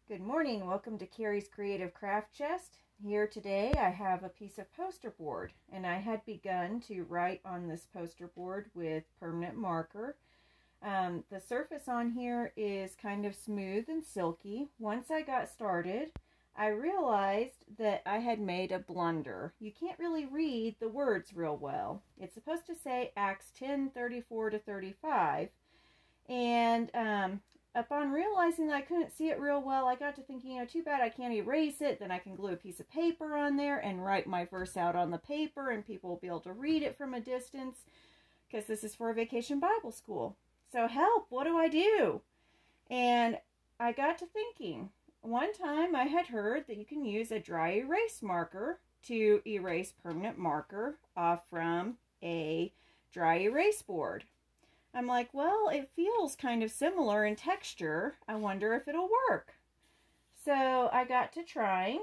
Good morning. Welcome to Carrie's Creative Craft Chest. Here today I have a piece of poster board, and I had begun to write on this poster board with permanent marker. The surface on here is kind of smooth and silky. Once I got started, I realized that I had made a blunder. You can't really read the words real well. It's supposed to say Acts 10:34-35, and upon realizing that I couldn't see it real well, I got to thinking, too bad I can't erase it. Then I can glue a piece of paper on there and write my verse out on the paper, and people will be able to read it from a distance, because this is for a vacation Bible school. So help, what do I do? And I got to thinking. One time I had heard that you can use a dry erase marker to erase permanent marker off from a dry erase board. I'm like, well, it feels kind of similar in texture. I wonder if it'll work. So I got to trying,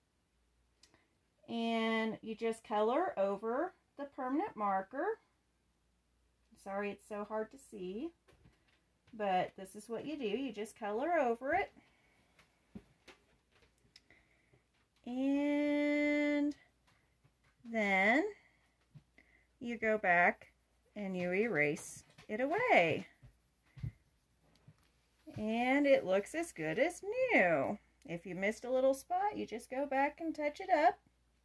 and you just color over the permanent marker. Sorry, it's so hard to see, but this is what you do. You just color over it. And then you go back and you erase it away, and it looks as good as new. If you missed a little spot, you just go back and touch it up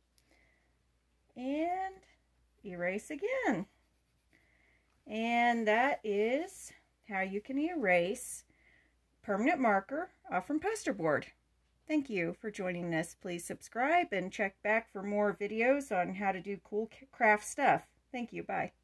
and erase again. And that is how you can erase permanent marker off from poster board. Thank you for joining us. Please subscribe and check back for more videos on how to do cool craft stuff. Thank you. Bye.